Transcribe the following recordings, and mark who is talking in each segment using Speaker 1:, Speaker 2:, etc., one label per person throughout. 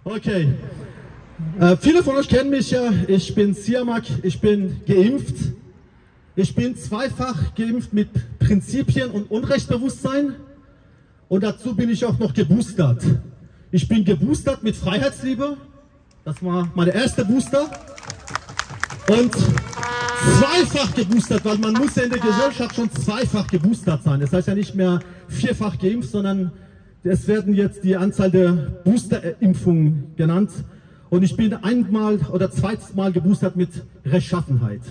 Speaker 1: Okay. Viele von euch kennen mich ja. Ich bin Siamak, ich bin geimpft. Ich bin zweifach geimpft mit Prinzipien und Unrechtsbewusstsein. Und dazu bin ich auch noch geboostert. Ich bin geboostert mit Freiheitsliebe. Das war meine erste Booster. Und zweifach geboostert, weil man muss ja in der Gesellschaft schon zweifach geboostert sein. Das heißt ja nicht mehr vierfach geimpft, sondern es werden jetzt die Anzahl der Boosterimpfungen genannt. Und ich bin einmal oder zweites Mal geboostert mit Rechtschaffenheit.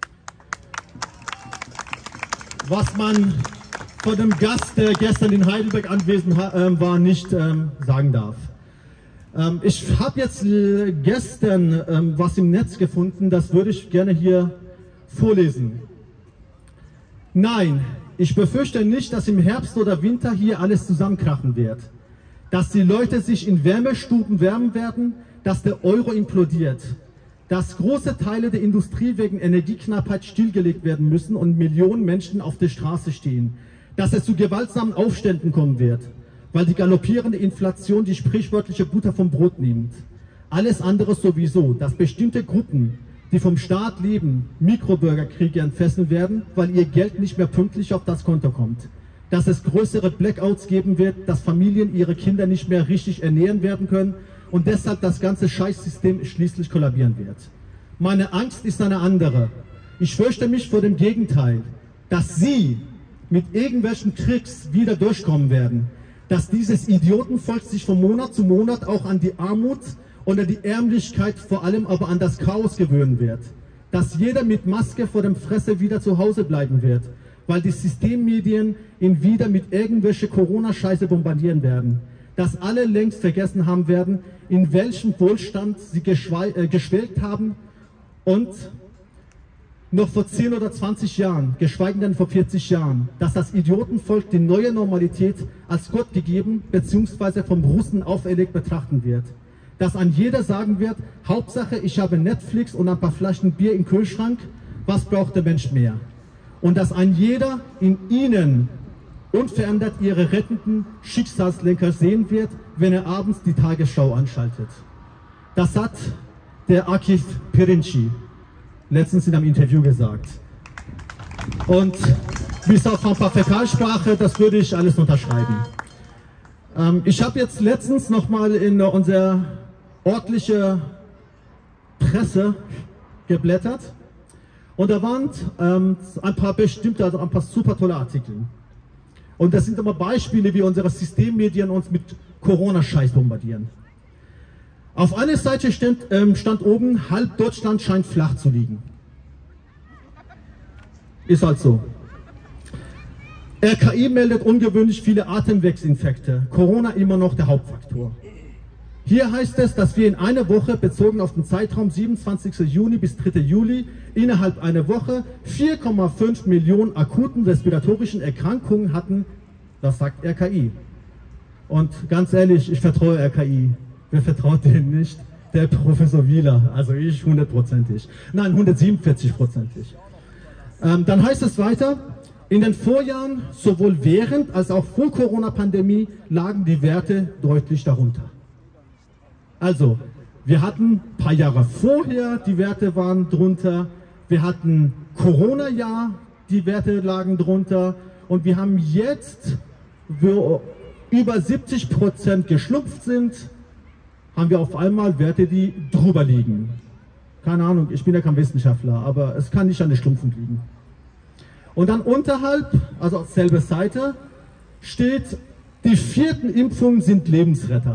Speaker 1: Was man von dem Gast, der gestern in Heidelberg anwesend war, nicht sagen darf. Ich habe jetzt gestern was im Netz gefunden, das würde ich gerne hier vorlesen. Nein, ich befürchte nicht, dass im Herbst oder Winter hier alles zusammenkrachen wird. Dass die Leute sich in Wärmestuben wärmen werden, dass der Euro implodiert. Dass große Teile der Industrie wegen Energieknappheit stillgelegt werden müssen und Millionen Menschen auf der Straße stehen. Dass es zu gewaltsamen Aufständen kommen wird, weil die galoppierende Inflation die sprichwörtliche Butter vom Brot nimmt. Alles andere sowieso, dass bestimmte Gruppen, die vom Staat leben, Mikrobürgerkriege entfesseln werden, weil ihr Geld nicht mehr pünktlich auf das Konto kommt. Dass es größere Blackouts geben wird, dass Familien ihre Kinder nicht mehr richtig ernähren werden können und deshalb das ganze Scheißsystem schließlich kollabieren wird. Meine Angst ist eine andere. Ich fürchte mich vor dem Gegenteil, dass Sie mit irgendwelchen Tricks wieder durchkommen werden, dass dieses Idiotenvolk sich von Monat zu Monat auch an die Armut oder die Ärmlichkeit, vor allem aber an das Chaos gewöhnen wird. Dass jeder mit Maske vor dem Fresse wieder zu Hause bleiben wird, weil die Systemmedien ihn wieder mit irgendwelche Corona-Scheiße bombardieren werden. Dass alle längst vergessen haben werden, in welchem Wohlstand sie geschwelgt haben und noch vor 10 oder 20 Jahren, geschweige denn vor 40 Jahren, dass das Idiotenvolk die neue Normalität als Gott gegeben bzw. vom Russen auferlegt betrachten wird. Dass an jeder sagen wird, Hauptsache ich habe Netflix und ein paar Flaschen Bier im Kühlschrank, was braucht der Mensch mehr? Und dass ein jeder in ihnen unverändert ihre rettenden Schicksalslenker sehen wird, wenn er abends die Tagesschau anschaltet. Das hat der Akif Pirinci letztens in einem Interview gesagt. Und bis auf ein paar Fäkalsprache, das würde ich alles unterschreiben. Ich habe jetzt letztens nochmal in unsere örtliche Presse geblättert und da waren ein paar bestimmte, also ein paar super tolle Artikel. Und das sind immer Beispiele, wie unsere Systemmedien uns mit Corona-Scheiß bombardieren. Auf einer Seite stand oben, halb Deutschland scheint flach zu liegen. Ist halt so. RKI meldet ungewöhnlich viele Atemwegsinfekte. Corona immer noch der Hauptfaktor. Hier heißt es, dass wir in einer Woche, bezogen auf den Zeitraum 27. Juni bis 3. Juli, innerhalb einer Woche 4,5 Millionen akuten respiratorischen Erkrankungen hatten. Das sagt RKI. Und ganz ehrlich, ich vertraue RKI. Wer vertraut denen nicht? Der Professor Wieler, also ich 100%ig. Nein, 147%ig. Dann heißt es weiter, in den Vorjahren, sowohl während als auch vor Corona-Pandemie, lagen die Werte deutlich darunter. Also, wir hatten ein paar Jahre vorher, die Werte waren drunter, wir hatten Corona-Jahr, die Werte lagen drunter und wir haben jetzt, wo über 70% geschlupft sind, haben wir auf einmal Werte, die drüber liegen. Keine Ahnung, ich bin ja kein Wissenschaftler, aber es kann nicht an der Schlumpfung liegen. Und dann unterhalb, also auf selbe Seite, steht, die 4. Impfungen sind Lebensretter.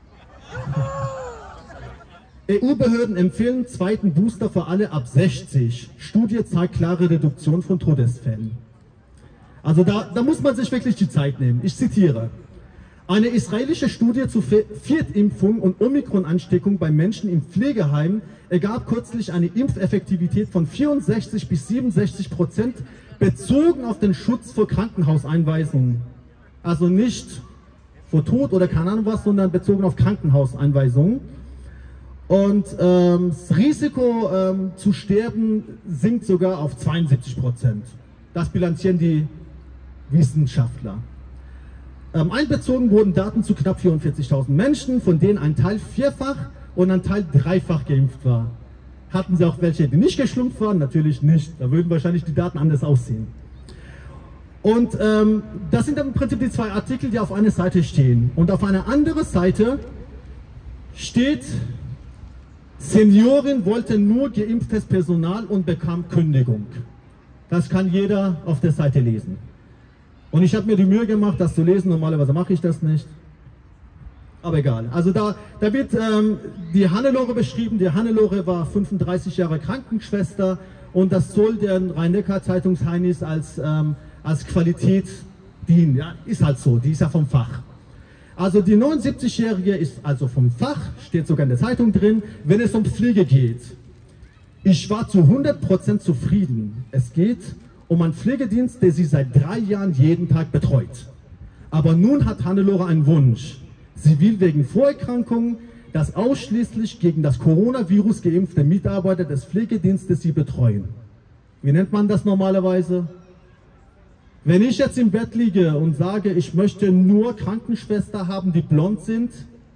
Speaker 1: EU-Behörden empfehlen 2. Booster für alle ab 60. Studie zeigt klare Reduktion von Todesfällen. Also da muss man sich wirklich die Zeit nehmen. Ich zitiere. Eine israelische Studie zur Viertimpfung und Omikron-Ansteckung bei Menschen im Pflegeheim ergab kürzlich eine Impfeffektivität von 64 bis 67% bezogen auf den Schutz vor Krankenhauseinweisungen. Also nicht vor Tod oder keine Ahnung was, sondern bezogen auf Krankenhauseinweisungen. Und das Risiko zu sterben sinkt sogar auf 72%. Das bilanzieren die Wissenschaftler. Einbezogen wurden Daten zu knapp 44.000 Menschen, von denen ein Teil vierfach und ein Teil dreifach geimpft war. Hatten sie auch welche, die nicht geschlumpft waren? Natürlich nicht. Da würden wahrscheinlich die Daten anders aussehen. Und das sind dann im Prinzip die zwei Artikel, die auf einer Seite stehen. Und auf einer anderen Seite steht, Seniorin wollte nur geimpftes Personal und bekam Kündigung. Das kann jeder auf der Seite lesen. Und ich habe mir die Mühe gemacht, das zu lesen. Normalerweise mache ich das nicht. Aber egal. Also da wird die Hannelore beschrieben. Die Hannelore war 35 Jahre Krankenschwester und das soll der Rhein-Neckar-Zeitungs-Heinis als Qualität dienen. Ja, ist halt so, die ist ja vom Fach. Also die 79-Jährige ist also vom Fach, steht sogar in der Zeitung drin, wenn es um Pflege geht. Ich war zu 100% zufrieden. Es geht um einen Pflegedienst, der sie seit 3 Jahren jeden Tag betreut. Aber nun hat Hannelore einen Wunsch. Sie will wegen Vorerkrankungen, dass ausschließlich gegen das Coronavirus geimpfte Mitarbeiter des Pflegedienstes sie betreuen. Wie nennt man das normalerweise? Wenn ich jetzt im Bett liege und sage, ich möchte nur Krankenschwester haben, die blond sind.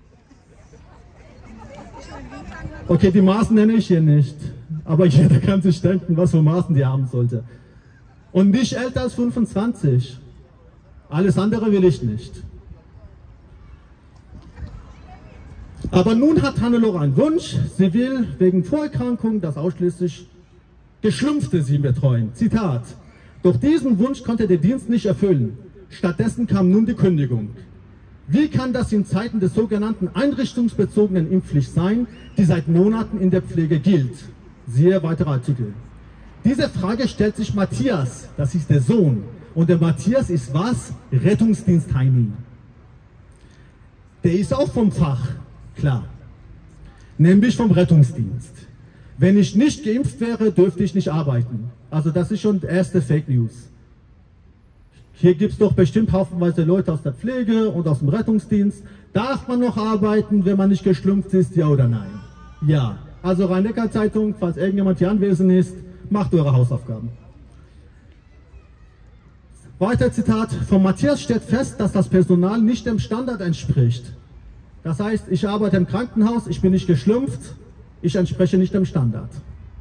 Speaker 1: Okay, die Maßen nenne ich hier nicht. Aber jeder kann sich denken, was für Maßen die haben sollte. Und nicht älter als 25. Alles andere will ich nicht. Aber nun hat Hannelore einen Wunsch. Sie will wegen Vorerkrankungen, dass ausschließlich Geschlumpfte sie betreuen. Zitat. Doch diesen Wunsch konnte der Dienst nicht erfüllen. Stattdessen kam nun die Kündigung. Wie kann das in Zeiten des sogenannten einrichtungsbezogenen Impfpflicht sein, die seit Monaten in der Pflege gilt? Siehe weitere Artikel. Diese Frage stellt sich Matthias, das ist der Sohn. Und der Matthias ist was? Rettungsdienst-Heini. Der ist auch vom Fach, klar. Nämlich vom Rettungsdienst. Wenn ich nicht geimpft wäre, dürfte ich nicht arbeiten. Also das ist schon die erste Fake News. Hier gibt es doch bestimmt haufenweise Leute aus der Pflege und aus dem Rettungsdienst. Darf man noch arbeiten, wenn man nicht geschlumpft ist, ja oder nein? Ja. Also Rhein-Neckar-Zeitung, falls irgendjemand hier anwesend ist, macht eure Hausaufgaben. Weiter Zitat. Von Matthias steht fest, dass das Personal nicht dem Standard entspricht. Das heißt, ich arbeite im Krankenhaus, ich bin nicht geschlumpft, ich entspreche nicht dem Standard.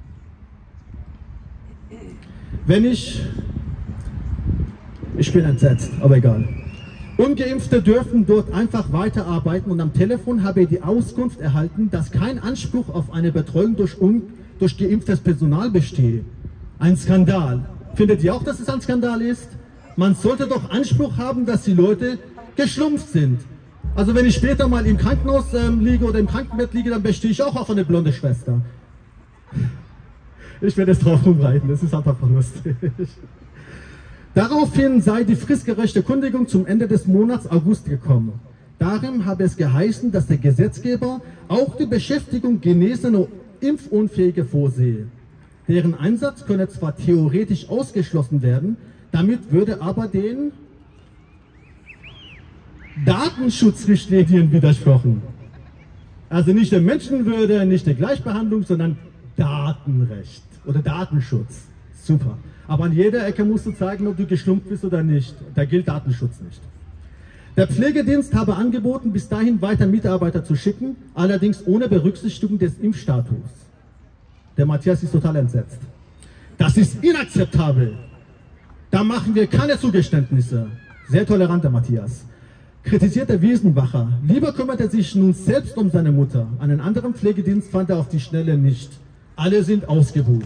Speaker 1: Wenn ich bin entsetzt, aber egal. Ungeimpfte dürfen dort einfach weiterarbeiten und am Telefon habe ich die Auskunft erhalten, dass kein Anspruch auf eine Betreuung durch geimpftes Personal bestehe. Ein Skandal. Findet ihr auch, dass es ein Skandal ist? Man sollte doch Anspruch haben, dass die Leute geschlumpft sind. Also wenn ich später mal im Krankenhaus liege oder im Krankenbett liege, dann bestehe ich auch auf eine blonde Schwester. Ich werde es drauf rumreiten, das ist einfach lustig. Daraufhin sei die fristgerechte Kündigung zum Ende des Monats August gekommen. Darin habe es geheißen, dass der Gesetzgeber auch die Beschäftigung genesener Impfunfähige vorsehe. Deren Einsatz könne zwar theoretisch ausgeschlossen werden, damit würde aber den Datenschutzrichtlinien widersprochen. Also nicht der Menschenwürde, nicht der Gleichbehandlung, sondern Datenrecht oder Datenschutz. Super. Aber an jeder Ecke musst du zeigen, ob du geschlumpft bist oder nicht. Da gilt Datenschutz nicht. Der Pflegedienst habe angeboten, bis dahin weiter Mitarbeiter zu schicken, allerdings ohne Berücksichtigung des Impfstatus. Der Matthias ist total entsetzt. Das ist inakzeptabel. Da machen wir keine Zugeständnisse. Sehr tolerant, der Matthias. Kritisiert der Wiesenbacher. Lieber kümmert er sich nun selbst um seine Mutter. Einen anderen Pflegedienst fand er auf die Schnelle nicht. Alle sind ausgebucht.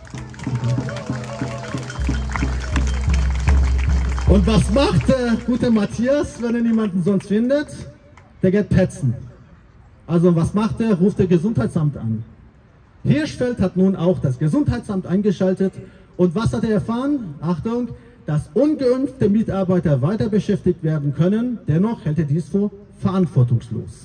Speaker 1: Und was macht der gute Matthias, wenn er niemanden sonst findet? Der geht petzen. Also was macht er? Ruft der Gesundheitsamt an. Hirschfeld hat nun auch das Gesundheitsamt eingeschaltet. Und was hat er erfahren? Achtung, dass ungeimpfte Mitarbeiter weiter beschäftigt werden können. Dennoch hält er dies für verantwortungslos.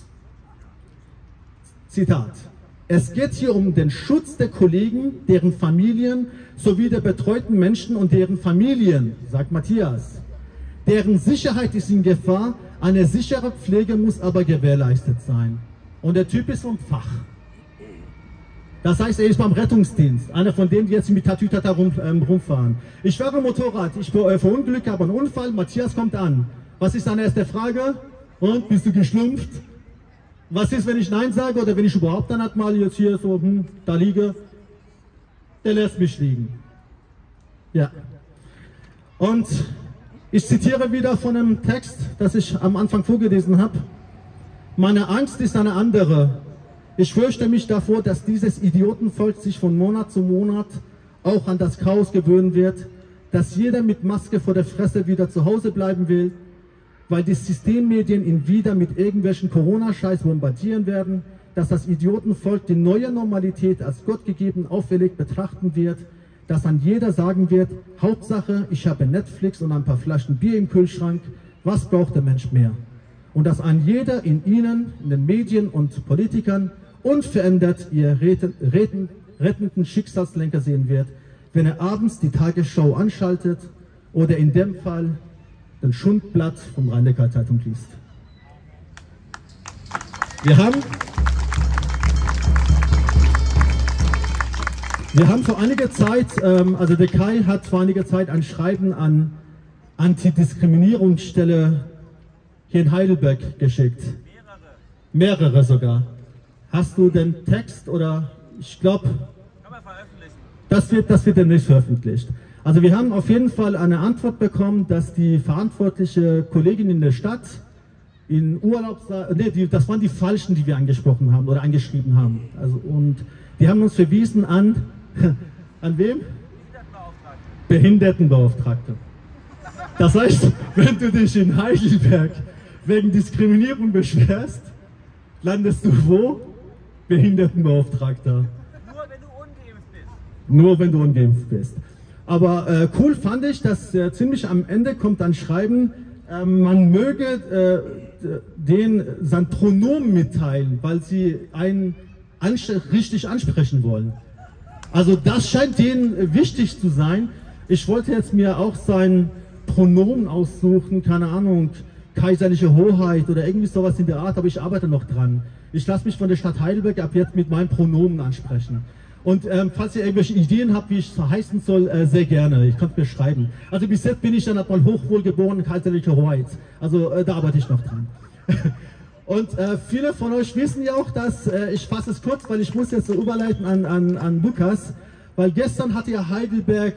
Speaker 1: Zitat. Es geht hier um den Schutz der Kollegen, deren Familien sowie der betreuten Menschen und deren Familien, sagt Matthias. Deren Sicherheit ist in Gefahr, eine sichere Pflege muss aber gewährleistet sein. Und der Typ ist vom Fach. Das heißt, er ist beim Rettungsdienst, einer von denen, die jetzt mit Tatütata rumfahren. Ich fahre Motorrad, ich verunglücke, habe einen Unfall, Matthias kommt an. Was ist seine erste Frage? Und, bist du geschlumpft? Was ist, wenn ich Nein sage oder wenn ich überhaupt dann halt mal jetzt hier so da liege? Der lässt mich liegen. Ja. Und ich zitiere wieder von einem Text, das ich am Anfang vorgelesen habe. Meine Angst ist eine andere. Ich fürchte mich davor, dass dieses Idiotenvolk sich von Monat zu Monat auch an das Chaos gewöhnen wird, dass jeder mit Maske vor der Fresse wieder zu Hause bleiben will, weil die Systemmedien ihn wieder mit irgendwelchen Corona-Scheiß bombardieren werden, dass das Idiotenvolk die neue Normalität als Gott gegeben auferlegt betrachten wird, dass an jeder sagen wird, Hauptsache, ich habe Netflix und ein paar Flaschen Bier im Kühlschrank, was braucht der Mensch mehr? Und dass an jeder in Ihnen, in den Medien und Politikern unverändert ihr rettenden Schicksalslenker sehen wird, wenn er abends die Tagesschau anschaltet oder in dem Fall den Schundblatt vom Rhein-Neckar-Zeitung liest. Wir haben vor einiger Zeit, also der Kai hat vor einiger Zeit ein Schreiben an Antidiskriminierungsstelle hier in Heidelberg geschickt. Mehrere sogar. Hast du den Text oder ich glaube, das wird demnächst veröffentlicht. Also wir haben auf jeden Fall eine Antwort bekommen, dass die verantwortliche Kollegin in der Stadt in Urlaub, das waren die Falschen, die wir angesprochen haben oder angeschrieben haben. Also, und die haben uns verwiesen an wem? Behindertenbeauftragte. Das heißt, wenn du dich in Heidelberg wegen Diskriminierung beschwerst, landest du wo? Behindertenbeauftragter. Nur wenn du ungeimpft bist. Aber cool fand ich, dass ziemlich am Ende kommt ein Schreiben, man möge den sein Pronomen mitteilen, weil sie einen richtig ansprechen wollen. Also das scheint denen wichtig zu sein. Ich wollte jetzt mir auch sein Pronomen aussuchen, keine Ahnung, kaiserliche Hoheit oder irgendwie sowas in der Art, aber ich arbeite noch dran. Ich lasse mich von der Stadt Heidelberg ab jetzt mit meinem Pronomen ansprechen. Und falls ihr irgendwelche Ideen habt, wie ich es heißen soll, sehr gerne. Ich kann es mir schreiben. Also bis jetzt bin ich dann halt mal hochwohlgeboren, kaiserliche Hoheit. Also da arbeite ich noch dran. Und viele von euch wissen ja auch, dass, ich fasse es kurz, weil ich muss jetzt so überleiten an Lukas, weil gestern hatte ja Heidelberg,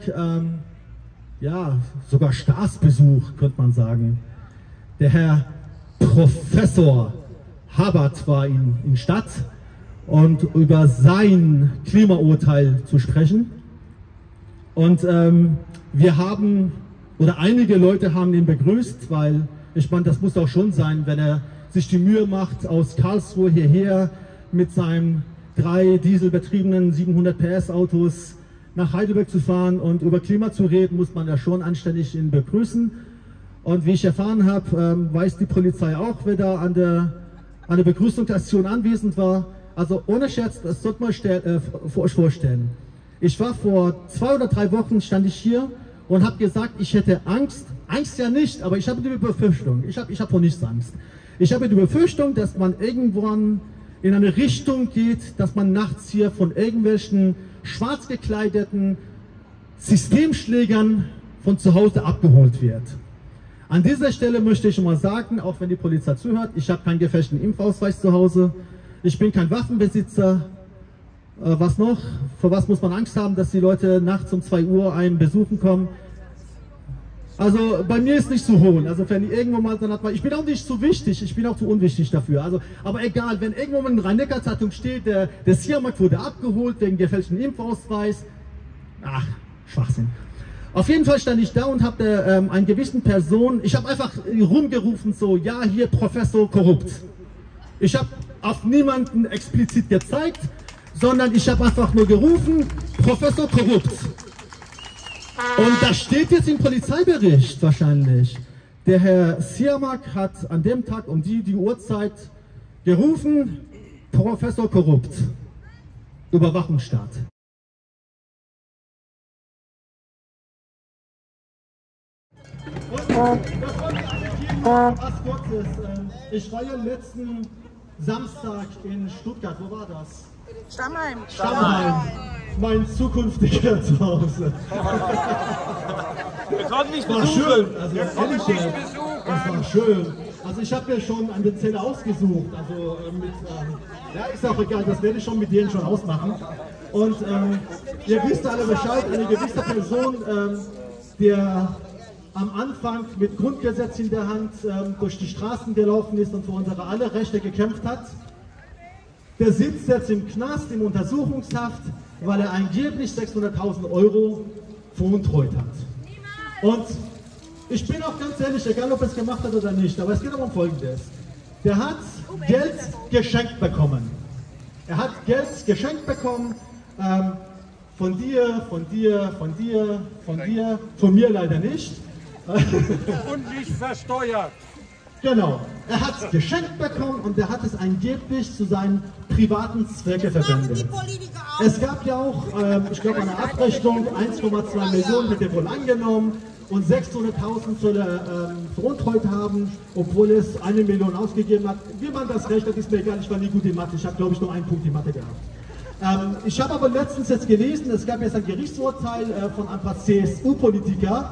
Speaker 1: ja, sogar Staatsbesuch, könnte man sagen. Der Herr Professor Habert war in Stadt und über sein Klimaurteil zu sprechen. Und wir haben, oder einige Leute haben ihn begrüßt, weil ich meine, das muss auch schon sein, wenn er sich die Mühe macht, aus Karlsruhe hierher mit seinem 3 dieselbetriebenen 700 PS Autos nach Heidelberg zu fahren und über Klima zu reden, muss man ja schon anständig ihn begrüßen. Und wie ich erfahren habe, weiß die Polizei auch, wer da an der Begrüßungsaktion anwesend war. Also ohne Scherz, das sollte man euch vorstellen. Ich war vor 2 oder 3 Wochen, stand ich hier und habe gesagt, ich hätte Angst. Angst ja nicht, aber ich habe die Befürchtung. Ich habe vor nichts Angst. Ich habe die Befürchtung, dass man irgendwann in eine Richtung geht, dass man nachts hier von irgendwelchen schwarz gekleideten Systemschlägern von zu Hause abgeholt wird. An dieser Stelle möchte ich schon mal sagen, auch wenn die Polizei zuhört, ich habe keinen gefälschten Impfausweis zu Hause, ich bin kein Waffenbesitzer. Was noch? Vor was muss man Angst haben, dass die Leute nachts um 2 Uhr einen besuchen kommen? Also bei mir ist nicht zu holen. Also wenn die irgendwo mal dann hat man, ich bin auch nicht zu wichtig, ich bin auch zu unwichtig dafür. Also, aber egal, wenn irgendwo mal in der Rhein-Neckar-Zeitung steht, der Siamak wurde abgeholt wegen gefälschten Impfausweis. Ach, Schwachsinn. Auf jeden Fall stand ich da und habe einen gewissen Person, ich habe einfach rumgerufen so, ja hier Professor korrupt. Ich habe auf niemanden explizit gezeigt, sondern ich habe einfach nur gerufen, Professor korrupt. Und das steht jetzt im Polizeibericht wahrscheinlich. Der Herr Siamak hat an dem Tag um die Uhrzeit gerufen, Professor korrupt. Überwachungsstaat. Und das wollte ich eigentlich was Kurzes. Ich war ja letzten Samstag in Stuttgart. Wo war das?
Speaker 2: Stammheim.
Speaker 1: Stammheim. Mein zukünftiger Zuhause.
Speaker 3: Wir konnten nicht
Speaker 1: War
Speaker 3: besuchen.
Speaker 1: schön. Also,
Speaker 3: Wir konnten nicht besuchen.
Speaker 1: Das war schön. Also ich habe mir schon eine Zelle ausgesucht. Also ja, ist auch egal, das werde ich schon mit denen schon ausmachen. Und ihr wisst alle Bescheid, eine gewisse Person, der am Anfang mit Grundgesetz in der Hand durch die Straßen gelaufen ist und für unsere alle Rechte gekämpft hat, der sitzt jetzt im Knast, im Untersuchungshaft, weil er angeblich 600.000 € veruntreut hat. Und ich bin auch ganz ehrlich, egal ob er es gemacht hat oder nicht, aber es geht um Folgendes. Der hat Geld geschenkt bekommen. Er hat Geld geschenkt bekommen von dir, von dir, von dir, von dir, von mir leider nicht.
Speaker 2: Und nicht versteuert.
Speaker 1: Genau, er hat es geschenkt bekommen und er hat es angeblich zu seinen privaten Zwecke verwendet. Es gab ja auch, ich glaube, eine Abrechnung, 1,2 Millionen hat er wohl angenommen und 600.000 soll er veruntreut haben, obwohl es 1 Million ausgegeben hat. Wie man das rechnet, ist mir egal, ich war nie gut in Mathe, ich habe glaube ich nur einen Punkt in Mathe gehabt. Ich habe aber letztens jetzt gelesen, es gab jetzt ein Gerichtsurteil von ein paar CSU-PolitikerInnen.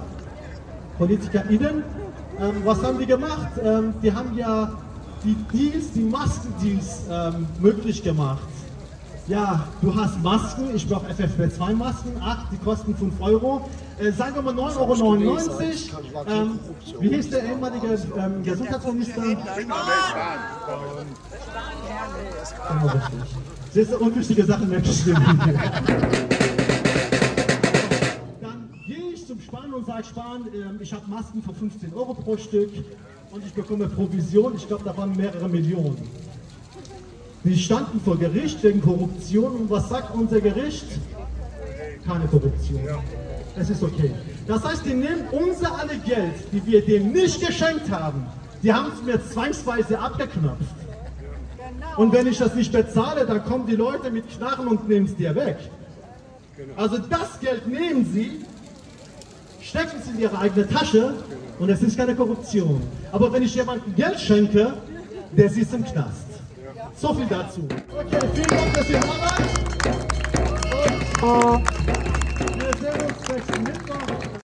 Speaker 1: Was haben die gemacht? Die haben ja die Deals, die Maskendeals möglich gemacht. Ja, du hast Masken, ich brauche FFP2-Masken, die kosten 5 €. Sagen wir mal 9,99 €. Wie hieß der ehemalige Gesundheitsminister? Genau richtig. Das ist unwichtige Sachen, merke ich. Zum Sparen und sage, Sparen, ich habe Masken für 15 € pro Stück und ich bekomme Provision, ich glaube, da waren mehrere Millionen. Die standen vor Gericht wegen Korruption und was sagt unser Gericht? Keine Korruption. Es ist okay. Das heißt, die nehmen unser alle Geld, die wir dem nicht geschenkt haben, die haben es mir zwangsweise abgeknöpft. Und wenn ich das nicht bezahle, dann kommen die Leute mit Knarren und nehmen es dir weg. Also das Geld nehmen sie, stecken es in ihre eigene Tasche und es ist keine Korruption. Aber wenn ich jemandem Geld schenke, der sitzt im Knast. So viel dazu. Okay, vielen Dank, dass ihr da wart. Und wir sehen uns nächsten Mittwoch.